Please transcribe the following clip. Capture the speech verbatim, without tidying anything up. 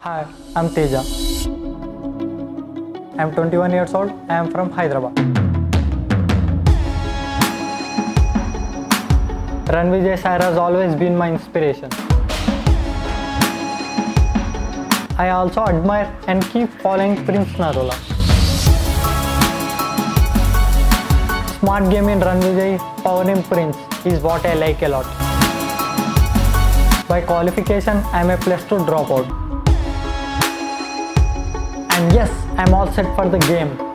Hi, I'm Teja. I'm twenty-one years old. I am from Hyderabad. Ranvijay sir has always been my inspiration. I also admire and keep following Prince Narula. Smart game in Ranvijay, power name Prince is what I like a lot. By qualification, I am a plus two dropout. And yes, I am all set for the game.